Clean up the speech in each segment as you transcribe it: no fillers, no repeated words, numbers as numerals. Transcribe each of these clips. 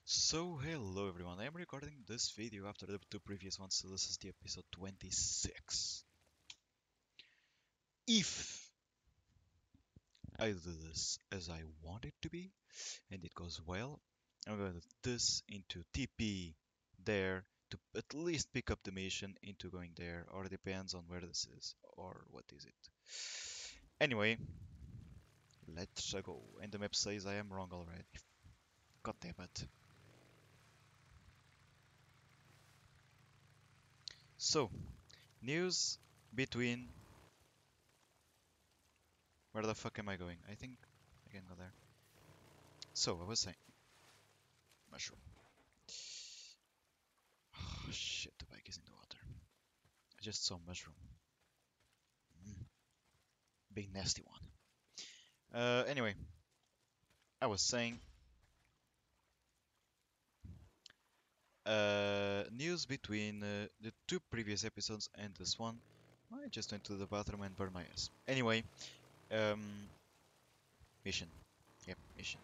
So hello everyone, I am recording this video after the two previous ones, so this is the episode 26. If I do this as I want it to be, and it goes well, I'm going to do this into TP there to at least pick up the mission into going there, or depends on where this is, or what is it. Anyway, let's go. And the map says I am wrong already. God damn it. So, news between... Where the fuck am I going? I think I can go there. So, I was saying. Mushroom. Oh, shit, the bike is in the water. I just saw mushroom. Big nasty one. Anyway. I was saying. News between the two previous episodes and this one. I just went to the bathroom and burned my ass. Anyway. Mission. Yep, mission.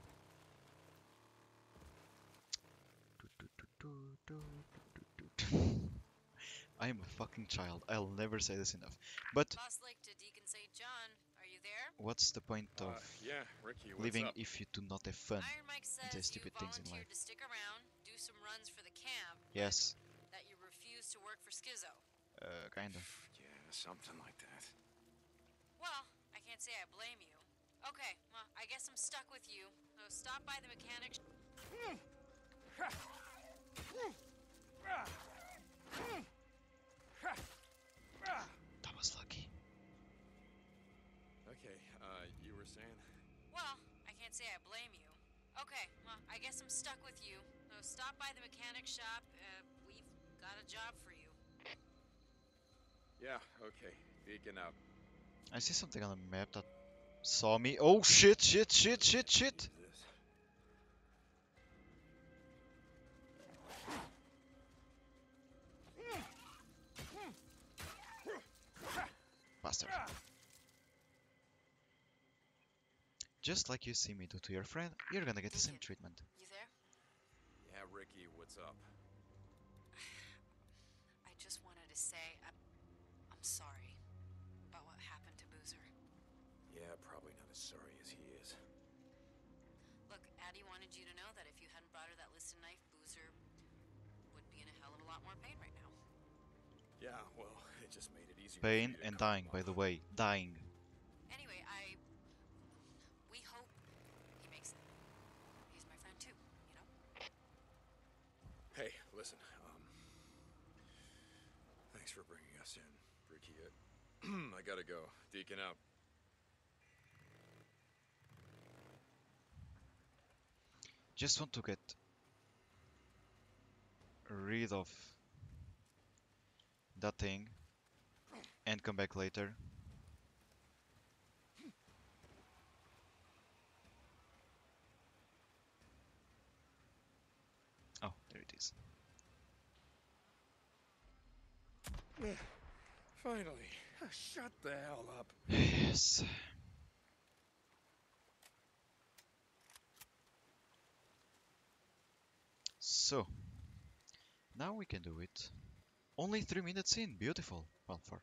I am a fucking child. I'll never say this enough. But Lost Lake to Deacon St. John. Are you there? what's the point of Yeah, Ricky, what's living up? if you do not have fun Iron Mike and say says you stupid things in life? volunteered to stick around, do some runs for the camp, Yes, but that you refuse to work for Schizo. kinda. Yeah, something like that. Well, I can't say I blame you. Okay, well, I guess I'm stuck with you. So stop by the mechanic. That was lucky. Okay, you were saying? Well, I can't say I blame you. Okay, well, I guess I'm stuck with you. So stop by the mechanic shop. We've got a job for you. Yeah, okay. Beacon out. I see something on the map that saw me. Oh shit, shit, shit, shit, shit! Jesus. Bastard. Just like you see me do to your friend, you're gonna get the same treatment. You there? Yeah, Ricky, what's up? I just wanted to say I'm sorry about what happened to Boozer. Yeah, probably not as sorry as he is. Look, Addie wanted you to know that if you hadn't brought her that listed knife, Boozer would be in a hell of a lot more pain right now. Yeah, well, it just made it easier. Pain and dying, by the way. Dying. Anyway, we hope he makes it. He's my friend too, you know? Hey, listen, thanks for bringing us in, Ricky. I gotta go. Deacon out. Just want to get rid of that thing and come back later. Oh, there it is. Finally. Shut the hell up. Yes. So, now we can do it. Only 3 minutes in, beautiful. Well, 4.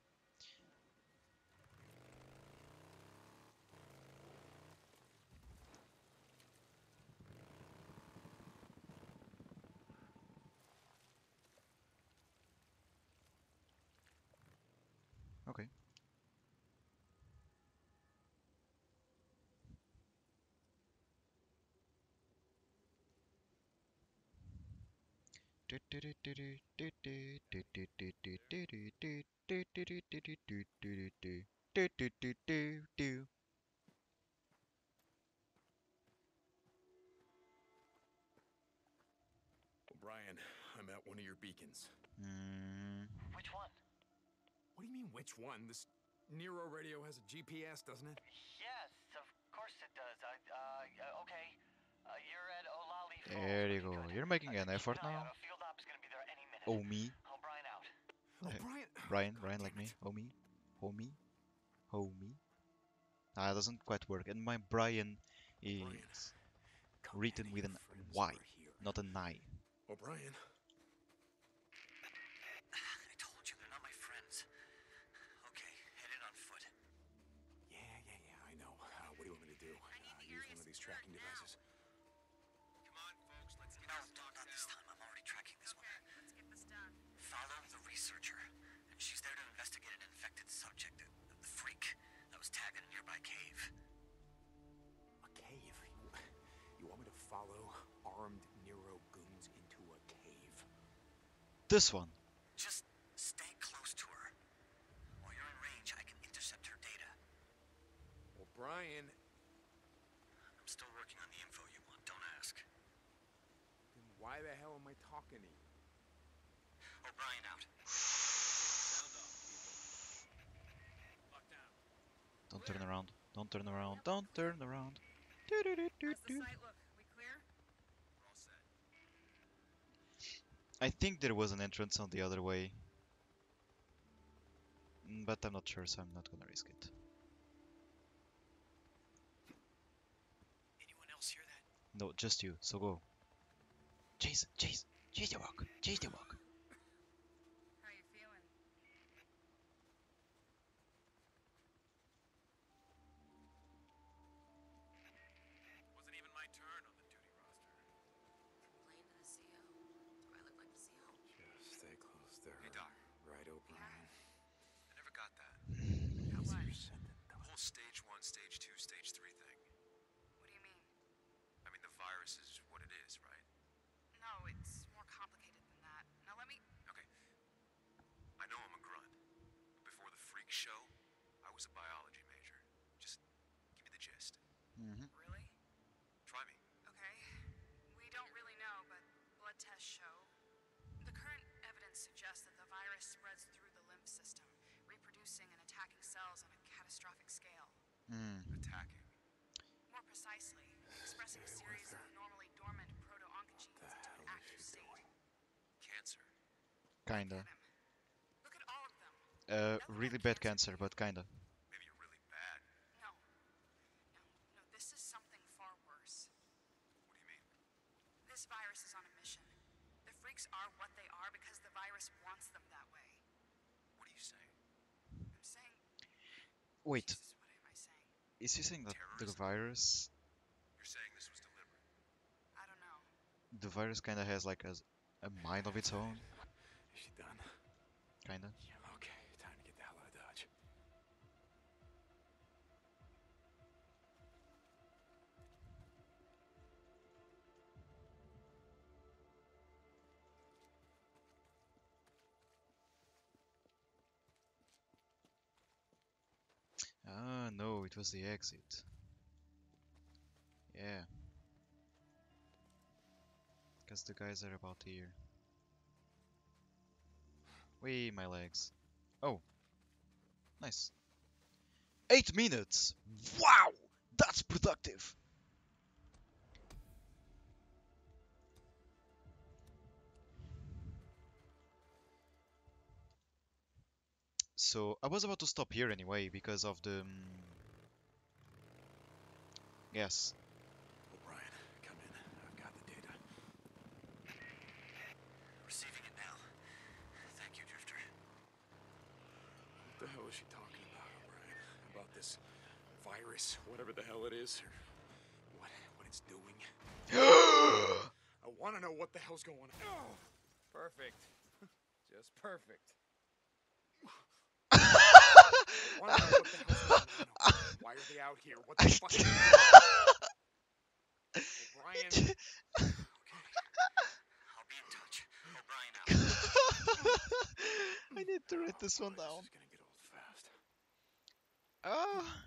Okay. O'Brien, I'm at one of your beacons. Which one? What do you mean, which one? This Nero radio has a GPS, doesn't it? Yes, of course it does. Okay. You're at Olali Falls. There you Okay, go. good. You're making an Keep effort eye now. out. A field op is gonna be there any minute. Oh me. O'Brien out. O'Brien. Brian, God Brian damn like me. it. Homie. Homie. Homie. Ah, it doesn't quite work. And my Brian Brian, is come written in, with your an friends Y. are here. not an eye. O'Brien. I told you they're not my friends. Okay, head in on foot. Yeah, I know. What do you want me to do? I need the Use area one of these secured tracking now. devices? Come on, folks, let's get this not this time. I'm already tracking this Okay, let's get this done. one. Follow the researcher. And she's there to investigate an infected subject, the freak that was tagged in a nearby cave. A cave? You want me to follow armed Nero goons into a cave? This one. Just stay close to her. While you're in range, I can intercept her data. O'Brien. I'm still working on the info you want, don't ask. Then why the hell am I talking to you? O'Brien out. Sound off, people. Lock down. Don't turn around. Don't turn around. Don't turn around. How's the site look? We clear? We're all set. I think there was an entrance on the other way. But I'm not sure, so I'm not gonna risk it. Anyone else hear that? No, just you, so go. Chase, chase, chase the walk, chase the walk. How you feeling? Wasn't even my turn on the duty roster. Complain to the CO. Do I look like the CO? Just stay close there. Hey, Doc. Right, O'Brien. I never got that. Got what? The whole stage 1, stage 2, stage 3 thing. What do you mean? I mean, the virus is what it is, right? No, it's more complicated than that. Now let me... Okay. I know I'm a grunt. But before the freak show, I was a biology major. Just give me the gist. Really? Try me. Okay. We don't really know, but blood tests show. The current evidence suggests that the virus spreads through the lymph system, reproducing and attacking cells on a catastrophic scale. Attacking. More precisely, expressing a series of normally dormant proto-oncogenes into an active state. Cancer. Kinda. Look at him. Look at all of them. Really bad cancer, but kinda. Maybe you're really bad. No. No, this is something far worse. What do you mean? This virus is on a mission. The freaks are what they are because the virus wants them that way. What are you saying? I'm saying... Wait, Jesus, what am I saying? is he saying that the Terrorism? virus, You're saying this was deliberate. I don't know. the virus kinda has like a mind of its own? Is she done? Kinda. Yeah, okay. Time to get the hell out of Dodge. Ah, no, it was the exit. Yeah. Because the guys are about here. Wee, my legs. Oh. Nice. 8 minutes! Wow! That's productive! So, I was about to stop here anyway, because of the... Yes. O'Brien, come in. I've got the data. Receiving it now. Thank you, Drifter. What the hell is she talking about, O'Brien? About this virus, whatever the hell it is, or what it's doing? I want to know what the hell's going on. Oh, perfect. Just perfect. I want to know what the hell's going on. Why are they out here? What the fuck? O'Brien. Okay. I'll be in touch. O'Brien out. I need to write this one This down. is gonna get old fast. Ah.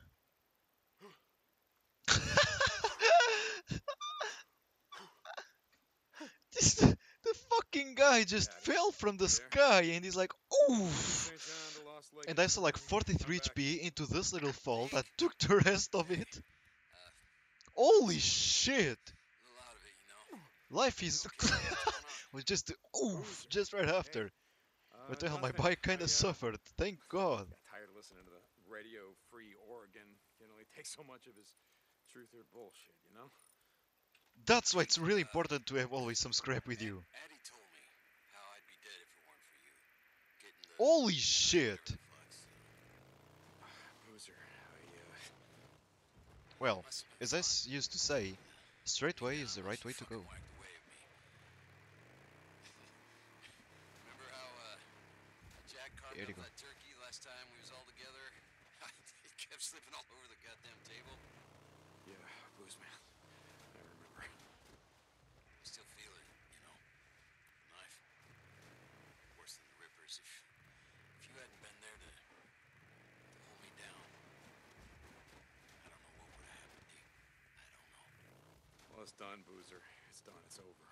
The fucking guy just fell from the sky and he's like, oof! And I saw like 43 HP into this little fall that took the rest of it. Holy shit! A little out of it, you know. Life is was just oof just right after. But the hell, my bike kinda suffered. Thank God. Got tired of listening to the Radio Free Oregon. Can only take so much of his truth or bullshit, you know? That's why it's really important to have always some scrap with you. Addie told me how I'd be dead if it weren't for you. Getting the Holy shit! reflex. Boozer, Well, must have been as I fun. used to say, straight way is the Down, right she way to fucking go. whacked away at me. Remember how Jack carved Here you up go. that turkey last time we was all together? It kept slipping all over the goddamn table. Yeah, Booze man. I remember. I still feel it, you know. Knife. Worse than the Rippers. If you hadn't been there to hold me down, I don't know what would have happened, Deke. I don't know. Well, it's done, Boozer. It's done. It's over.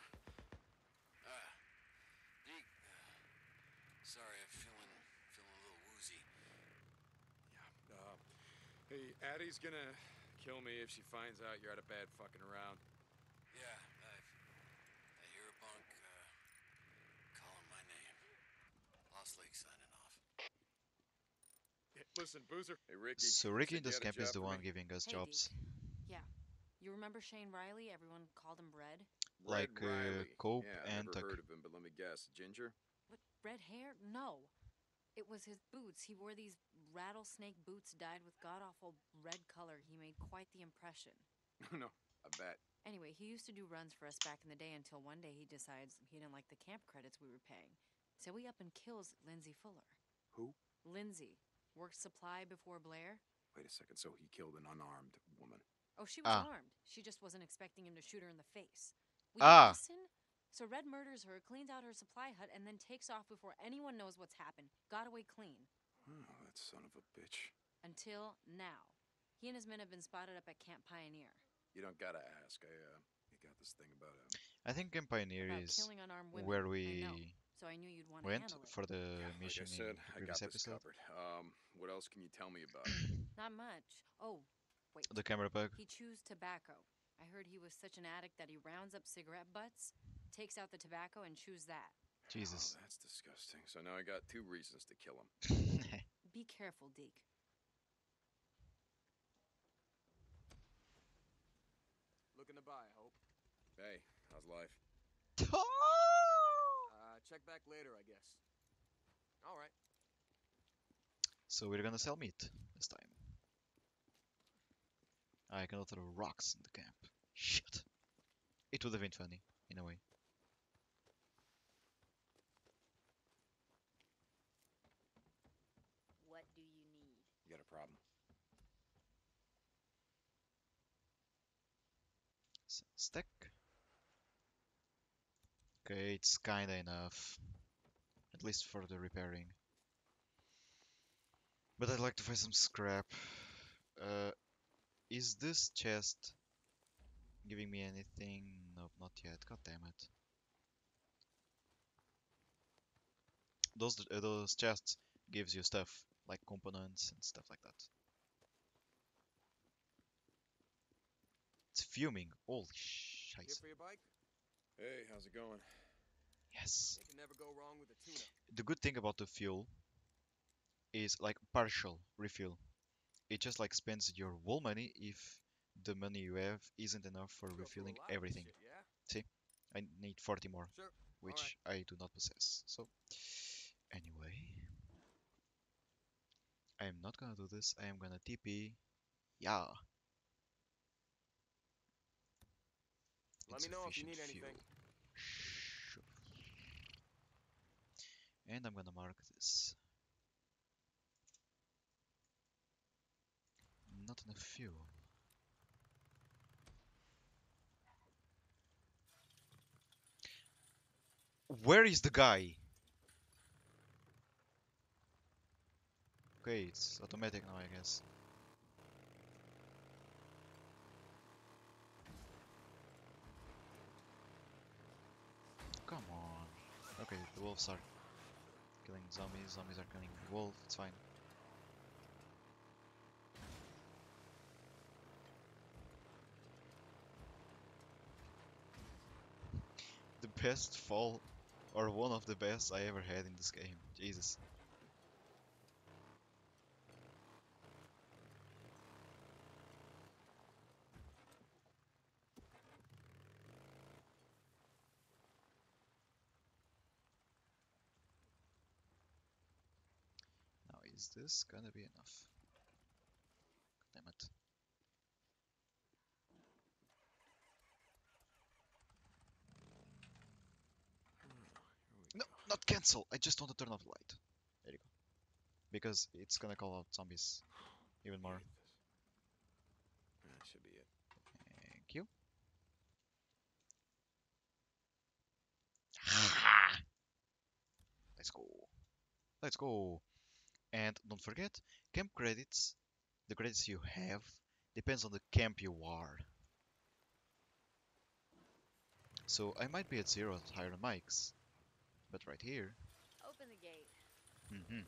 Deke, sorry, I'm feeling a little woozy. Yeah. Hey, Addie's gonna kill me if she finds out you're out of bad fucking around. Yeah, I hear a bunk calling my name. Lost Lake signing off. Hey, listen, Boozer. Hey, Ricky. So you Ricky in said you this had a camp is job the for one me? giving us Hey, jobs. Deke. Yeah. You remember Shane Riley? Everyone called him Red. Red Like Riley. Cope Yeah, and never Tuck. heard of him, but let me guess. Ginger? What, red hair? No. It was his boots. He wore these rattlesnake boots dyed with god-awful red color. He made quite the impression. No, I bet. Anyway, he used to do runs for us back in the day until one day he decides he didn't like the camp credits we were paying. So he up and kills Lindsay Fuller. Who? Lindsay. Worked supply before Blair. Wait a second, so he killed an unarmed woman. Oh, she was Ah. armed. She just wasn't expecting him to shoot her in the face. Will you Ah. listen? So Red murders her, cleans out her supply hut, and then takes off before anyone knows what's happened. Got away clean. Oh, that son of a bitch. Until now. He and his men have been spotted up at Camp Pioneer. You don't gotta ask. I got this thing about I think Camp Pioneer About is killing unarmed women. where I know. we So I knew you'd want to went handle it. for the like mission I said, in the I got previous this episode. covered. What else can you tell me about it? Not much. Oh, wait. The camera bug. He chews tobacco. I heard he was such an addict that he rounds up cigarette butts, takes out the tobacco, and chews that. Jesus. Oh, that's disgusting. So now I got 2 reasons to kill him. Be careful, Deke. Looking to buy, I hope. Hey, how's life? Check back later, I guess. All right. So we're gonna sell meat this time. I cannot throw rocks in the camp. Shit. It would have been funny, in a way. What do you need? You got a problem? Stack. Okay, it's kinda enough. At least for the repairing. But I'd like to find some scrap. Is this chest giving me anything? Nope, not yet. God damn it. Those chests gives you stuff like components and stuff like that. It's fuming. Holy Here shit. for your bike? Hey, how's it going? Yes. You can never go wrong with a tuna. The good thing about the fuel is like partial refill. It just like spends your whole money if the money you have isn't enough for Go through a refilling lot of everything. shit, yeah? I need 40 more, Sure. which I do not possess. So, anyway, I am not gonna do this. I am gonna TP. Yeah. Let me know if you need Insufficient anything. fuel. Sure. And I'm gonna mark this. Not enough fuel. Where is the guy? Okay, it's automatic now, I guess. Come on. Okay, the wolves are killing zombies. Zombies are killing the wolf. It's fine. The best fall, or one of the best I ever had in this game. Jesus. Is this gonna be enough? Damn it. No, not cancel! I just want to turn off the light. There you go. Because it's gonna call out zombies even more. Hate this. That should be it. Thank you. Let's go. Let's go. And don't forget, camp credits, the credits you have, depends on the camp you are. So I might be at 0 at higher mics, but right here. Open the gate. Hmm.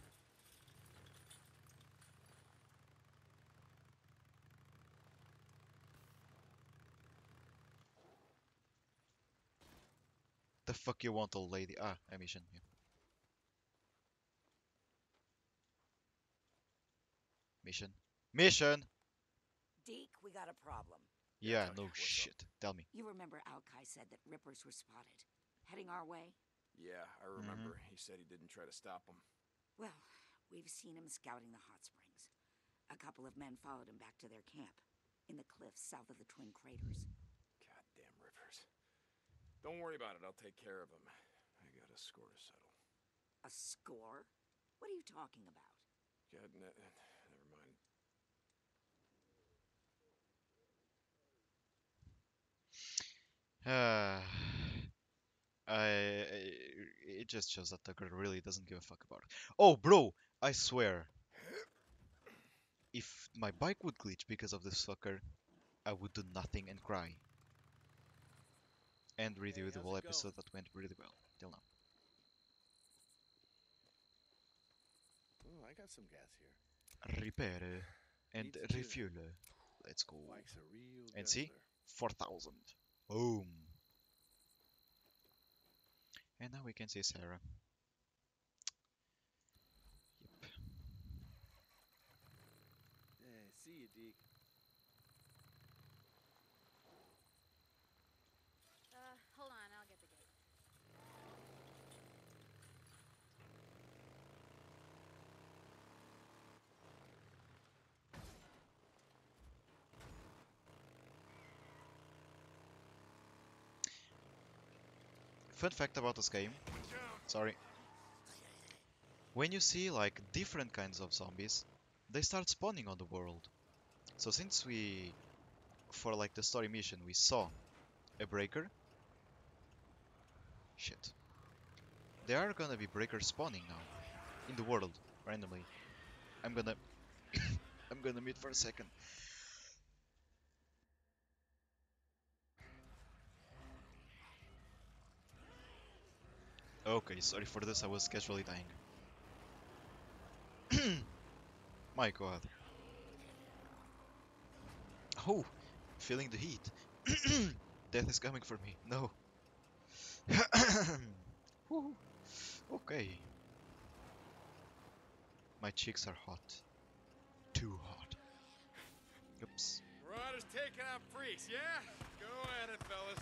The fuck you want, old lady? Ah, a mission. Yeah. Mission. Mission! Deke, we got a problem. Yeah, Tuck, no what's up? shit. Tell me. You remember Alkai said that Rippers were spotted, heading our way? Yeah, I remember. He said he didn't try to stop them. Well, we've seen him scouting the hot springs. A couple of men followed him back to their camp, in the cliffs south of the Twin Craters. Goddamn Rivers. Don't worry about it. I'll take care of him. I got a score to settle. A score? What are you talking about? Never mind. Uh, it just shows that Tucker really doesn't give a fuck about it. Oh, bro, I swear, if my bike would glitch because of this fucker, I would do nothing and cry. And review the how's whole it episode that went really well till now. Oh, I got some gas here. Repair and Need to do that. refuel. Let's go. Mike's a real And see? guzzler. 4,000. Boom. And now we can see Sarah. Yep. Yeah, see you, Deke. Hold on, I'll get the gate. Fun fact about this game. Sorry. When you see like different kinds of zombies, they start spawning on the world. So since we, for like the story mission, we saw a breaker. Shit. There are gonna be breakers spawning now in the world randomly. I'm gonna I'm gonna mute for a second. Okay, sorry for this, I was casually dying. My god. Oh, feeling the heat. Death is coming for me. No. Whew. Okay. My cheeks are hot. Too hot. Oops. Marauders taking out freaks, yeah? Go at it, fellas.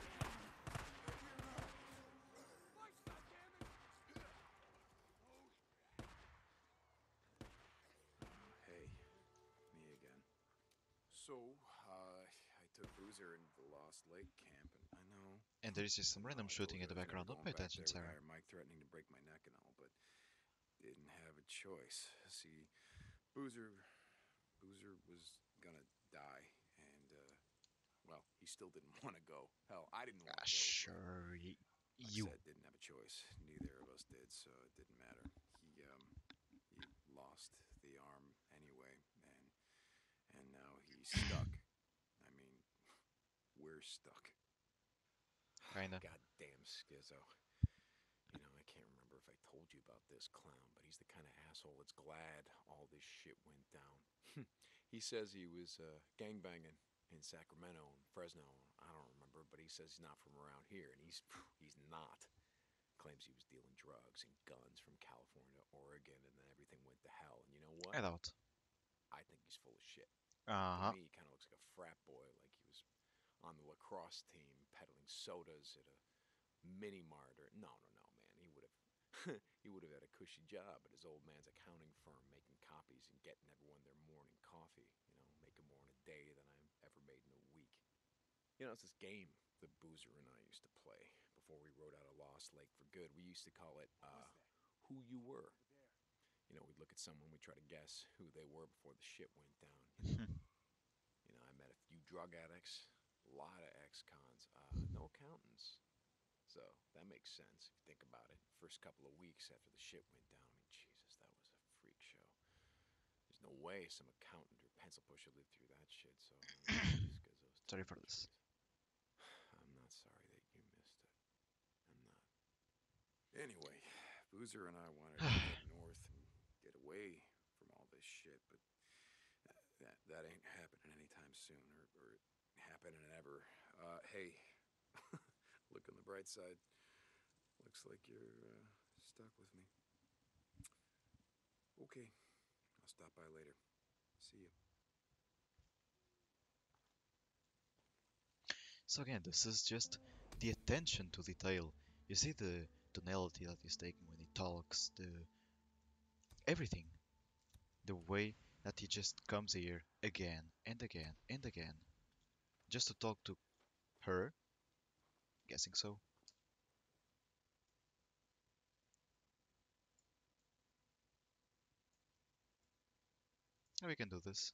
Hey, me again. So, I took Boozer into the Lost Lake camp, and I know. And there is just some random I told shooting you in the I was background. never Don't pay going back attention, there with Sarah. Iron Mike threatening to break my neck and all, but didn't have a choice. See, Boozer was gonna die, and well, he still didn't want to go. Hell, I didn't want to go. Sure. Like You. I said, didn't have a choice. Neither of us did, so it didn't matter. He lost the arm anyway, and now he's stuck. I mean, we're stuck. Kinda. Goddamn schizo. You know, I can't remember if I told you about this clown, but he's the kind of asshole that's glad all this shit went down. He says he was gangbanging in Sacramento and Fresno. I don't remember, but he says he's not from around here, and he's not. Claims he was dealing drugs and guns from California to Oregon, and then everything went to hell. And you know what? I thought. I think he's full of shit. Uh-huh. To me, he kind of looks like a frat boy, like he was on the lacrosse team peddling sodas at a mini mart. Or no, man. He would have had a cushy job at his old man's accounting firm, making copies and getting everyone their morning coffee. Making more in a day than I ever made in a week. It's this game that Boozer and I used to play before we rode out of Lost Lake for good. We used to call it Who You Were. We'd look at someone, we'd try to guess who they were before the shit went down. I met a few drug addicts, a lot of ex-cons, no accountants. So that makes sense if you think about it. First couple of weeks after the shit went down, Jesus, that was a freak show. There's no way some accountant or pencil pusher lived through that shit. So Sorry for this. I'm not sorry that you missed it. I'm not. Anyway, Boozer and I wanted to head north and get away from all this shit, but that ain't happening anytime soon, or happening ever. Hey, look on the bright side. Looks like you're stuck with me. Okay, I'll stop by later. See you. So again, this is just the attention to detail. You see the tonality that he's taking when he talks, the everything. The way that he just comes here again and again and again. Just to talk to her. Guessing so. And we can do this.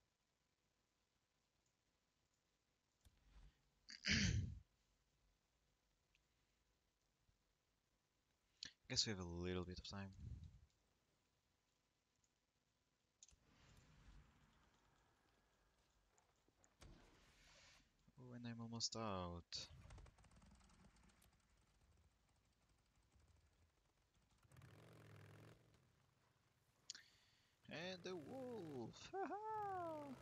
Guess we have a little bit of time. Oh, and I'm almost out. And the wolf! Haha!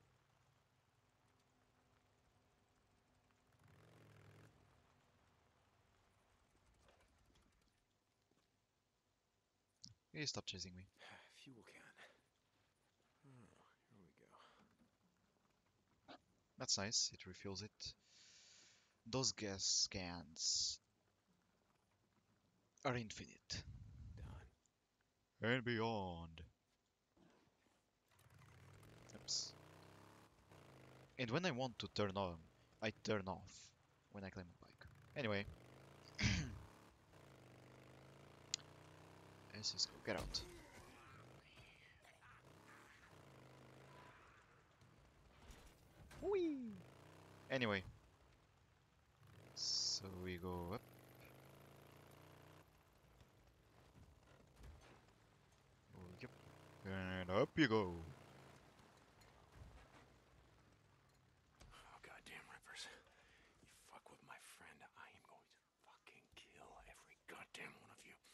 Hey, stop chasing me. Fuel can. Oh, here we go. That's nice, it refills it. Those gas cans are infinite. Done. And beyond. Oops. And when I want to turn on, I turn off when I climb a bike. Anyway. Let's just go. Get out. Whee! Anyway. So we go up. Oh, yep. And up you go. Oh, goddamn Rippers. You fuck with my friend, I am going to fucking kill every goddamn one of you.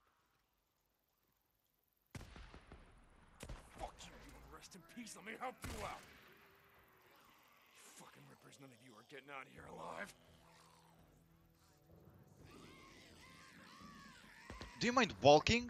Fuck you, you rest in peace. Let me help you out. You fucking Rippers, none of you are getting out of here alive. Do you mind walking?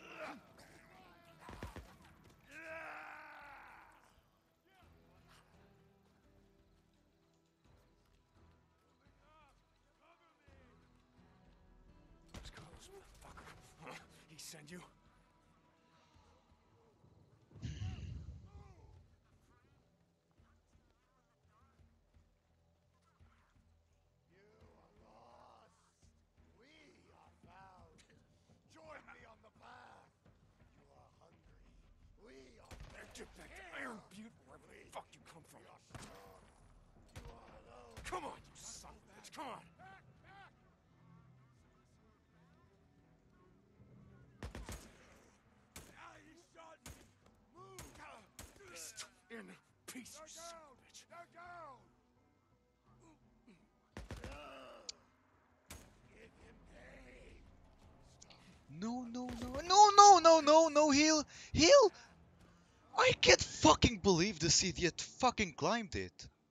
Let's go, motherfucker. He send you? Get back to Iron Butte, wherever the fuck you come from. Come on, you son of a bitch, come on! Rest in peace, you son of a bitch. No, no, no, no, no, no, no, no, heal, heal! I can't fucking believe this idiot fucking climbed it.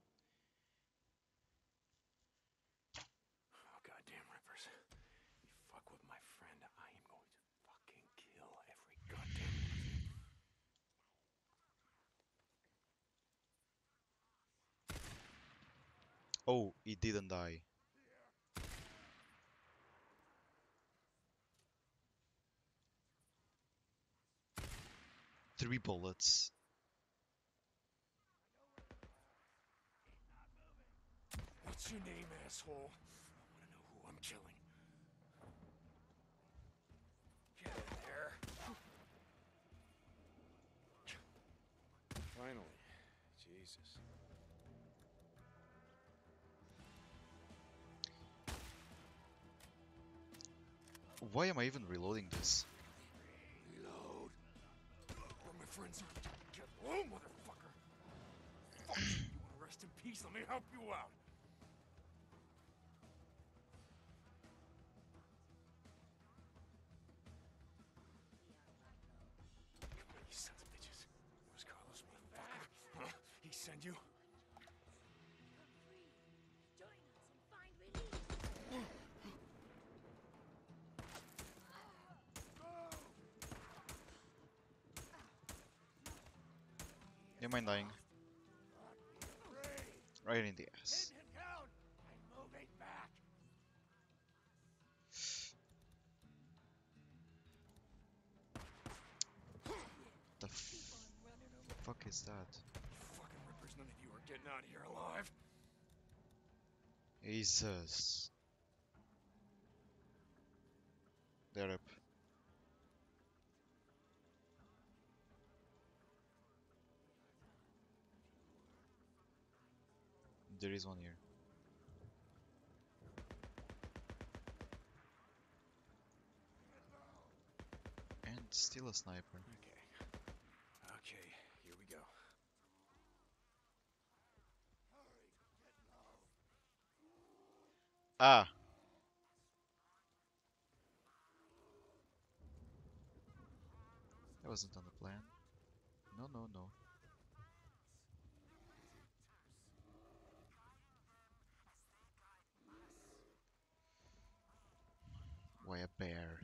Oh, goddamn Rippers. You fuck with my friend, I am going to fucking kill every goddamn one of you. Oh, he didn't die. 3 bullets. What's your name, asshole? I want to know who I'm killing. Get in there. Finally. Jesus. Why am I even reloading this? Reload. Where my friends are. Get low, motherfucker. Fuck you. You want to rest in peace? Let me help you out. Come on, you sons of bitches. Where's Carlos, motherfucker? Huh? He send you? Join us and find relief. Am I dying? Right in the ass. Pin him down. I'm moving back. The fuck is that? Fucking rippers, none of you are getting out of here alive. Jesus. They're up. There is one here. And still a sniper. Okay. Okay, here we go. Ah! That wasn't on the plan. No, no, no. Why a bear?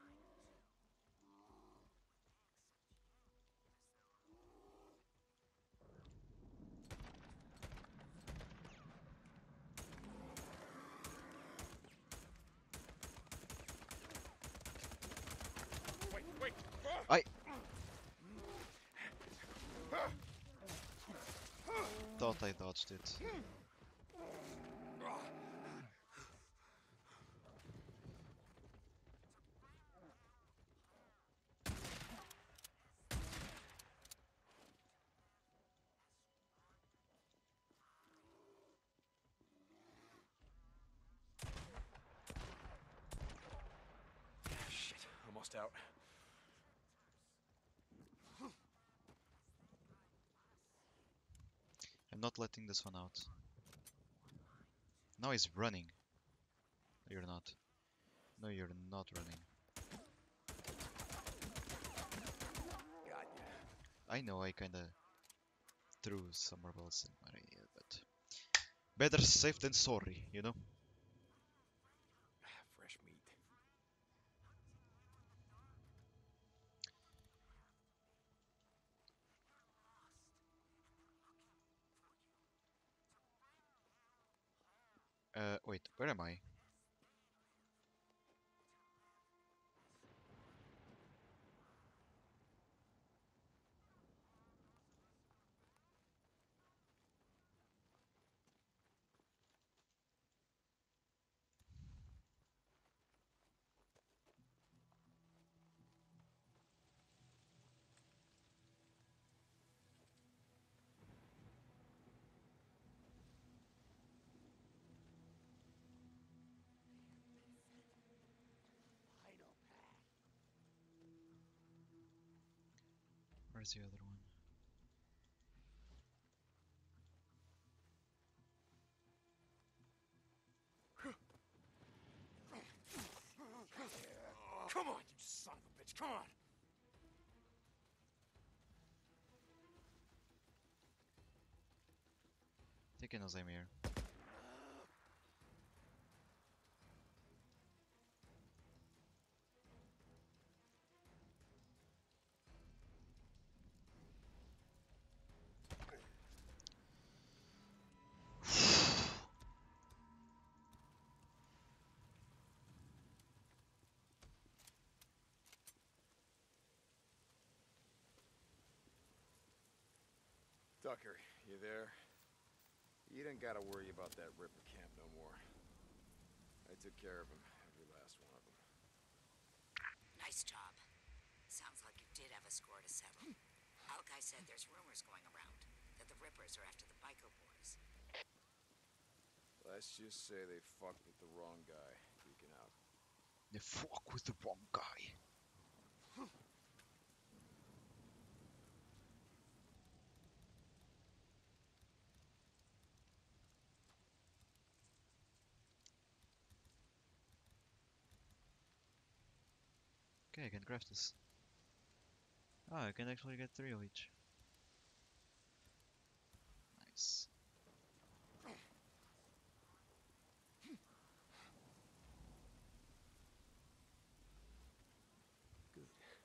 Wait, wait. I thought I dodged it. Shit, almost out. I'm not letting this one out. Now he's running. No, you're not. No, you're not running. Got ya. I know I kinda threw some rebels in my idea, but better safe than sorry, you know? Fresh meat. Wait, where am I? Where's the other one? Come on, you son of a bitch, come on! Taking as I'm here. Tucker, you there? You didn't gotta worry about that Ripper camp no more. I took care of him, every last one of them. Nice job. Sounds like you did have a score to settle. Alki said there's rumors going around that the Rippers are after the biker boys. Let's just say they fucked with the wrong guy, freaking out. They fuck with the wrong guy. Okay, I can craft this. Ah, I can actually get 3 of each. Nice. Good.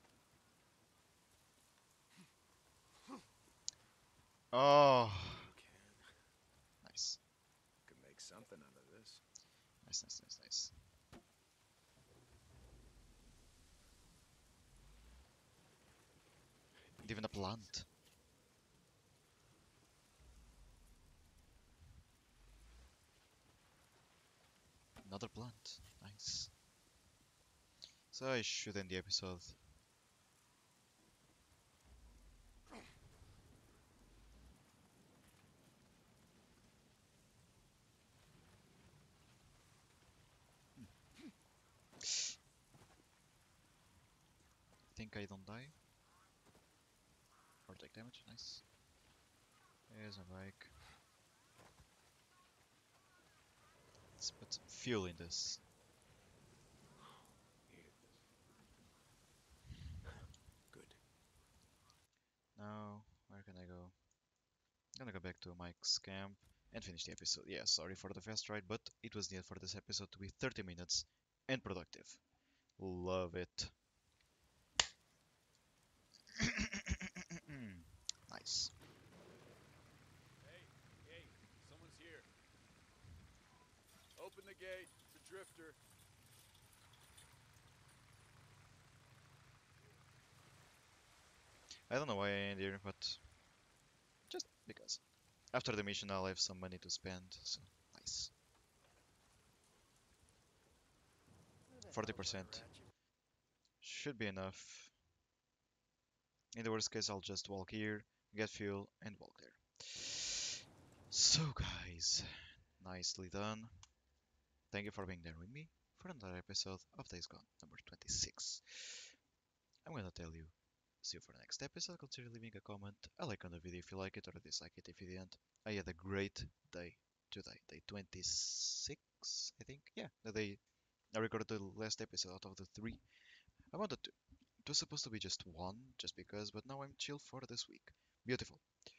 Oh, You can. nice. Could make something out of this. Nice, nice, nice, nice. And even a plant. Another plant. Nice. So I should end the episode. Think I don't die? Or take damage? Nice. There's a bike. Let's put some fuel in this. Good. Now, where can I go? Gonna go back to Mike's camp and finish the episode. Yeah, sorry for the fast ride, but it was needed for this episode to be 30 minutes and productive. Love it. Nice. Hey, someone's here. Open the gate. It's a drifter. I don't know why I end here, but just because. After the mission, I'll have some money to spend, so nice. 40% should be enough. In the worst case, I'll just walk here, get fuel, and walk there. So, guys, nicely done. Thank you for being there with me for another episode of Days Gone, number 26. I'm gonna tell you, see you for the next episode. Consider leaving a comment, a like on the video if you like it, or a dislike it if you didn't. I had a great day today, day 26, I think. Yeah, the day I recorded the last episode out of the 3. I wanted to. It was supposed to be just 1, just because, but now I'm chill for this week. Beautiful.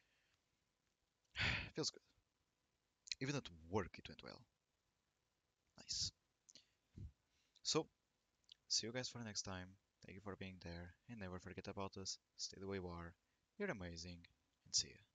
Feels good. Even at work it went well. Nice. So, see you guys for the next time. Thank you for being there, and never forget about us. Stay the way you are. You're amazing, and see ya.